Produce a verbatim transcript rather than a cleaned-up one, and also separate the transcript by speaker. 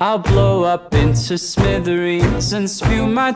Speaker 1: I'll blow up into smithereens and spew my